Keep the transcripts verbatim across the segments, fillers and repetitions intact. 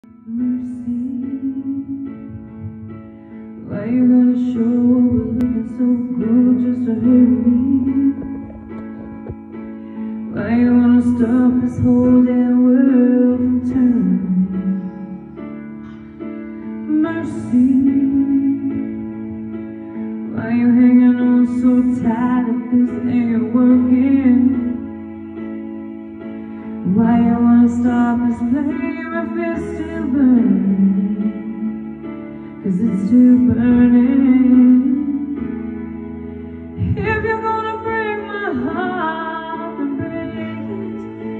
Mercy, why you gotta show up looking so good just to hurt me? Why you wanna stop this whole damn world from turning? Mercy, why you hanging on so tight if this ain't working? Why you wanna stop this flame if it's still burning? 'Cause it's still burning. If you're gonna break my heart, then break it.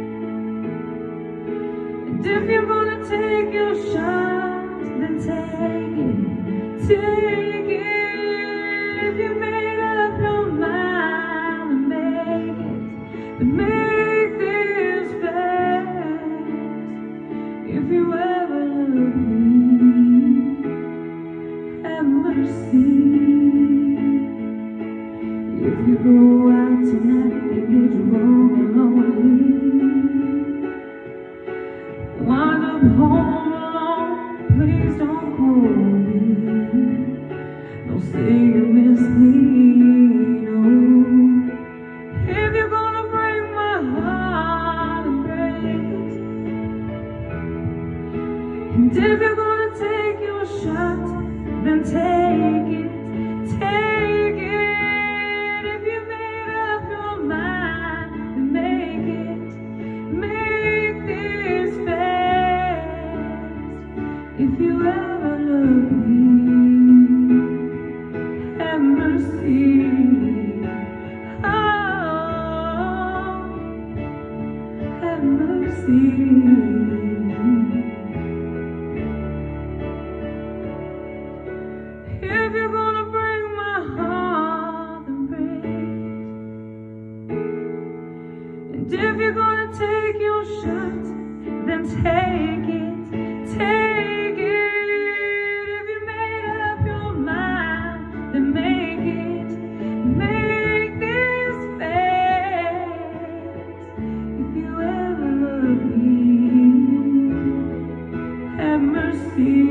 And if you're gonna take your shot, then take it, take it. If you made up your mind, then make it, then make this fast. If you ever love me, have mercy. If you go out tonight and get drunk and lonely, wind up home alone, please don't call me. Don't say you miss me, no. If you're gonna break my heart, then break it. And if you're gonna take your shot, then take it, take it. If you made up your mind, then make it, make this fast. If you ever love me, have mercy. Oh, have mercy. If you're gonna break my heart, then break it. And if you're gonna take your shot, then take it, take it. If you made up your mind, then make it, make this fast. If you ever love me, have mercy.